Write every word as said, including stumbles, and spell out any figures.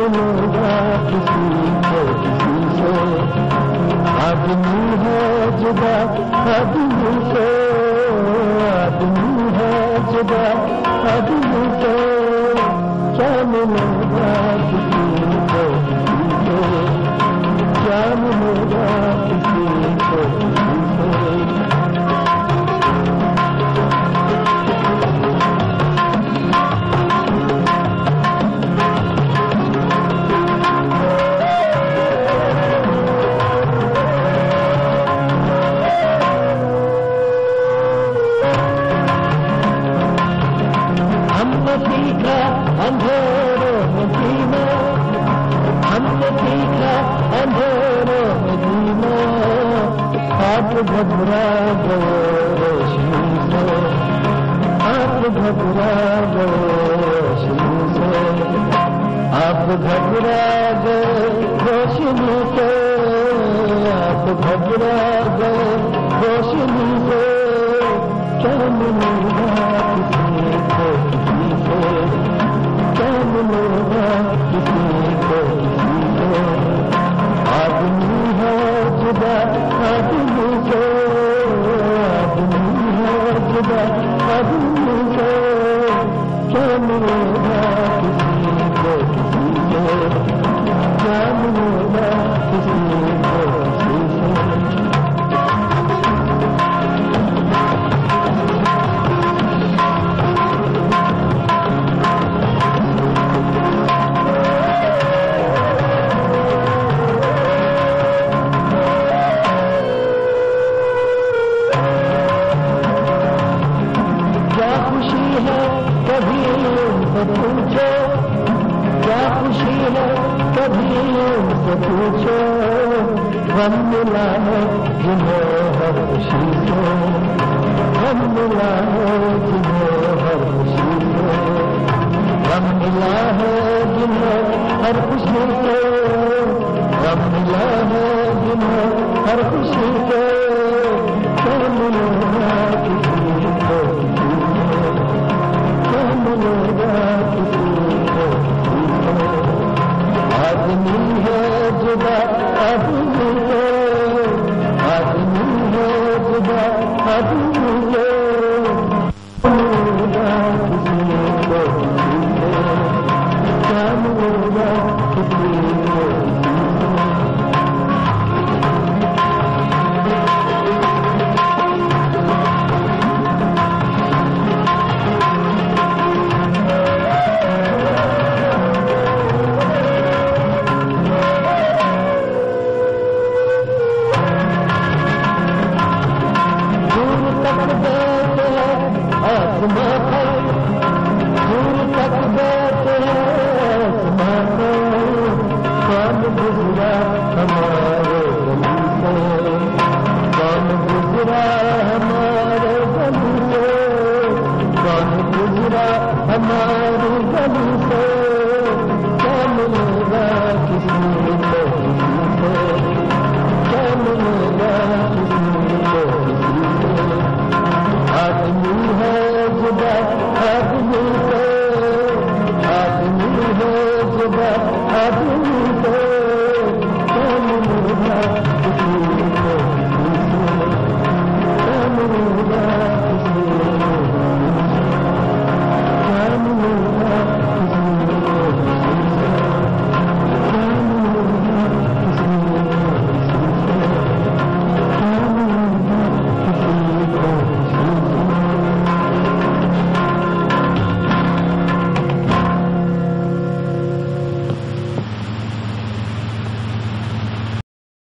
मिलेगा किसी को किसी से, आदमी है जुदा आदमी से, आदमी है जुदा आदमी से, क्या मिलेगा किसी को किसी से, क्या मिलेगा किसी को किसी से। हमने सीखा अंधेरों में जीना, हमने सीखा अंधेरों में जीना, आप घबरा गए रोशनी से, आप घबरा गए रोशनी से, आप घबरा गए रोशनी से, आप घबरा गए रोशनी से, क्या मिलेगा किसी को किसी से, क्या मिलेगा किसी को किसी से, आदमी है जुदा आदमी से, आदमी है जुदा आदमी से, क्या मिलेगा किसी को किसी से, क्या मिलेगा किसी को किसी से। कभी उनसे पूछो, क्या खुशी है कभी उनसे पूछो, गम मिला है जिन्हें हर खुशी से, गम मिला है जिन्हें हर खुशी से, गम मिला है जिन्हें हर खुशी से, गम मिला है जिन्हें हर खुशी से, क्या मिलेगा किसी को किसी से, क्या मिलेगा किसी को किसी से, आदमी है जुदा आदमी से, आदमी है जुदा आदमी से, मिलेगा किसी को किसी से, क्या मिलेगा किसी को